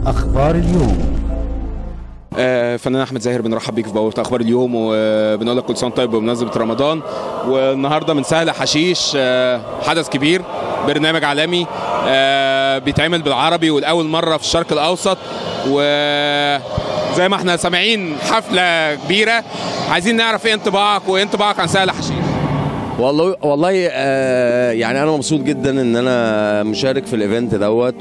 أخبار اليوم. فنان احمد زاهر بنرحب بيك في بوابه اخبار اليوم، وبنقول لك كل سنه طيب بمناسبه رمضان. والنهارده من سهل حشيش حدث كبير، برنامج عالمي بيتعمل بالعربي والاول مره في الشرق الاوسط، وزي ما احنا سامعين حفله كبيره. عايزين نعرف ايه انطباعك وايه انطباعك عن سهل حشيش؟ والله يعني انا مبسوط جدا ان انا مشارك في الايفنت دوت،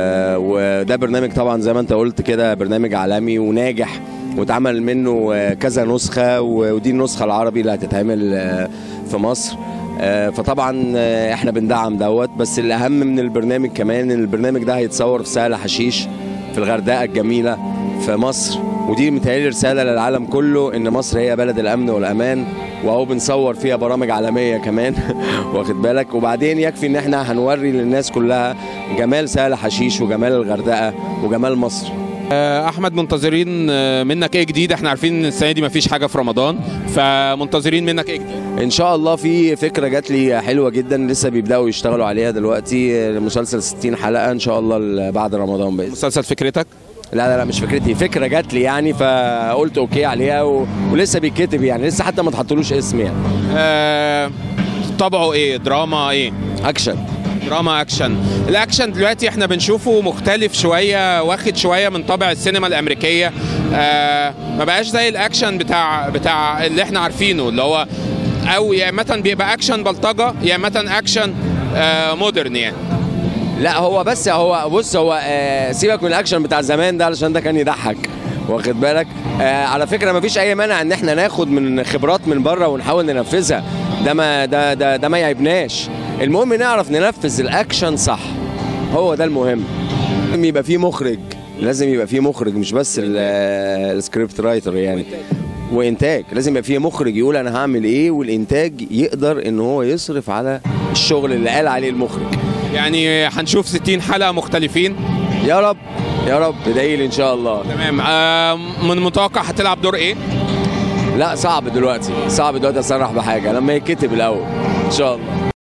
وده برنامج طبعا زي ما انت قلت كده برنامج عالمي وناجح، واتعمل منه كذا نسخه، ودي النسخه العربي اللي هتتعمل في مصر. فطبعا احنا بندعم دوت، بس الاهم من البرنامج كمان ان البرنامج ده هيتصور في سهل حشيش في الغردقه الجميله في مصر، ودي متهيألي رساله للعالم كله ان مصر هي بلد الامن والامان، واهو بنصور فيها برامج عالميه كمان واخد بالك. وبعدين يكفي ان احنا هنوري للناس كلها جمال سهل حشيش وجمال الغردقه وجمال مصر. احمد، منتظرين منك ايه جديد؟ احنا عارفين ان السنه دي مفيش حاجه في رمضان، فمنتظرين منك ايه جديد؟ ان شاء الله في فكره جات لي حلوه جدا، لسه بيبداوا يشتغلوا عليها دلوقتي، مسلسل 60 حلقه ان شاء الله بعد رمضان باذن. مسلسل فكرتك؟ لا مش فكرتي، فكره جات لي يعني، فقلت اوكي عليها ولسه بيتكتب يعني، لسه حتى ما تحطلوش اسم يعني. طبعه ايه؟ دراما ايه؟ اكشن. دراما اكشن. الاكشن دلوقتي احنا بنشوفه مختلف شويه، واخد شويه من طابع السينما الامريكيه. ما بقاش زي الاكشن بتاع اللي احنا عارفينه، اللي هو او يا اما بيبقى اكشن بلطجه يا اما اكشن مودرن يعني. لا هو بص هو سيبك من الاكشن بتاع زمان ده علشان ده كان يضحك واخد بالك. على فكره ما فيش اي مانع ان احنا ناخد من خبرات من بره ونحاول ننفذها، ده ما يعيبناش. المهم نعرف ننفذ الاكشن صح، هو ده المهم. لازم يبقى فيه مخرج، لازم يبقى فيه مخرج، مش بس السكريبت رايتر يعني، وانتاج. لازم يبقى فيه مخرج يقول انا هعمل ايه، والانتاج يقدر ان هو يصرف على الشغل اللي قال عليه المخرج. يعني هنشوف 60 حلقه مختلفين؟ يا رب يا رب، ادعي لي ان شاء الله. تمام. من متوقع هتلعب دور ايه؟ لا صعب دلوقتي اصرح بحاجه، لما يتكتب الاول ان شاء الله.